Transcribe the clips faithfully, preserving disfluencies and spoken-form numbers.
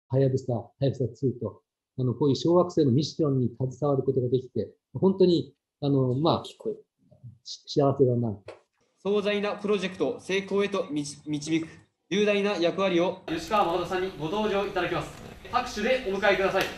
はやぶさ、はやぶさツーと、あの、こういう小惑星のミッションに携わることができて、本当に、あの、まあ、幸せだな。 壮大なプロジェクトを成功へと導く重大な役割を吉川誠さんにご登場いただきます。拍手でお迎えください。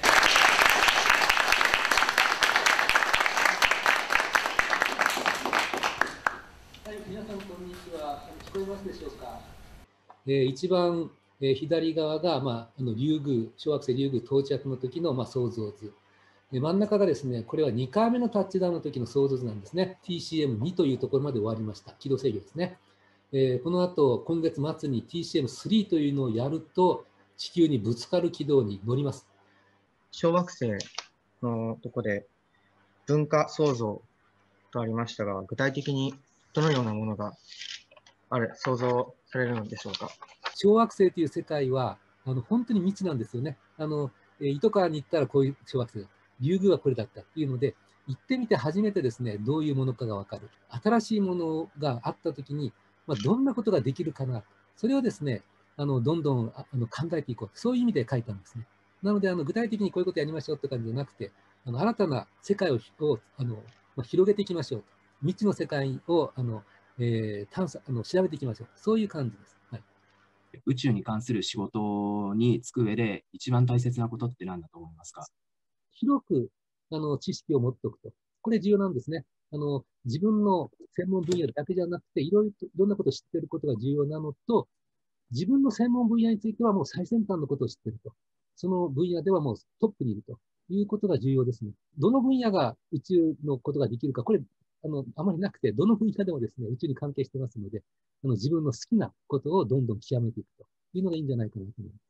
はい、皆さんこんにちは。聞こえますでしょうか。えー、一番、えー、左側が、まあ、あのリュウグウ、小惑星リュウグウ到着の時の、まあ、想像図。で真ん中がですね、これはにかいめのタッチダウンの時の想像図なんですね。ティーシーエムに というところまで終わりました。軌道制御ですね。えー、この後、今月末に ティーシーエムスリー というのをやると、地球にぶつかる軌道に乗ります。 小惑星のとこで文化創造とありましたが、具体的にどのようなものがあれ想像されるのでしょうか。 小惑星という世界はあの本当に未知なんですよね。あの糸川に行ったらこういう小惑星、リュウグウはこれだったっていうので、行ってみて初めてですね、どういうものかが分かる。新しいものがあったときに、まあ、どんなことができるかな、それをですね、あのどんどんあの考えていこう、そういう意味で書いたんですね。なので、あの具体的にこういうことやりましょうって感じじゃなくて、あの新たな世界ををあの、まあ、広げていきましょうと。未知の世界をあの、えー、探査あの調べていきましょう。そういう感じです。はい、 宇宙に関する仕事に就く上で一番大切なことって何だと思いますか？ 広くあの知識を持っておくと。これ重要なんですね。あの自分の専門分野だけじゃなくて、いろいろいろんなことを知っていることが重要なのと、自分の専門分野についてはもう最先端のことを知っていると。その分野ではもうトップにいるということが重要ですね。どの分野が宇宙のことができるか、これ、あの、あまりなくて、どの分野でもですね、宇宙に関係してますので、あの自分の好きなことをどんどん極めていくというのがいいんじゃないかなと思います。